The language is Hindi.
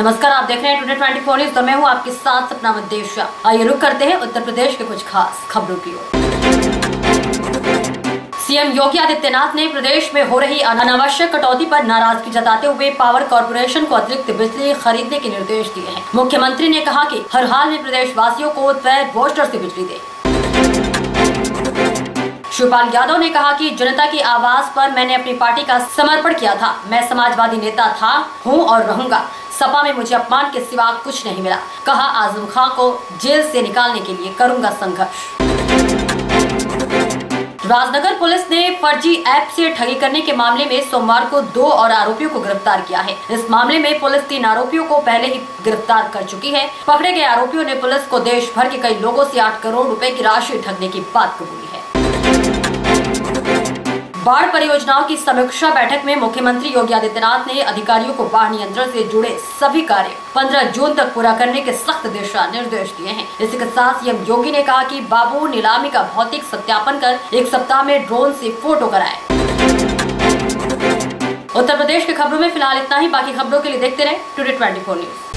नमस्कार, आप देख रहे हैं टुडे 24 न्यूज़। तो मैं हूं आपके साथ सपना मदेशिया। आइए रुक करते हैं उत्तर प्रदेश के कुछ खास खबरों की ओर। सीएम योगी आदित्यनाथ ने प्रदेश में हो रही अनावश्यक कटौती पर नाराजगी जताते हुए पावर कॉर्पोरेशन को अतिरिक्त बिजली खरीदने के निर्देश दिए हैं। मुख्यमंत्री ने कहा कि हर हाल में प्रदेश वासियों को तय बूस्टर से बिजली दे। शिवपाल यादव ने कहा कि जनता की आवाज पर मैंने अपनी पार्टी का समर्पण किया था। मैं समाजवादी नेता था, हूं और रहूंगा। सपा में मुझे अपमान के सिवा कुछ नहीं मिला। कहा, आजम खां को जेल से निकालने के लिए करूंगा संघर्ष। राजनगर पुलिस ने फर्जी ऐप से ठगी करने के मामले में सोमवार को 2 और आरोपियों को गिरफ्तार किया है। इस मामले में पुलिस 3 आरोपियों को पहले ही गिरफ्तार कर चुकी है। पकड़े गए आरोपियों ने पुलिस को देश भर के कई लोगों से 8 करोड़ रुपए की राशि ठगने की बात कबूली है। बाढ़ परियोजनाओं की समीक्षा बैठक में मुख्यमंत्री योगी आदित्यनाथ ने अधिकारियों को बाढ़ नियंत्रण से जुड़े सभी कार्य 15 जून तक पूरा करने के सख्त दिशा निर्देश दिए हैं। इसी के साथ सीएम योगी ने कहा कि बाबू नीलामी का भौतिक सत्यापन कर 1 सप्ताह में ड्रोन से फोटो कराए। उत्तर प्रदेश की खबरों में फिलहाल इतना ही। बाकी खबरों के लिए देखते रहे टुडे 24 न्यूज़।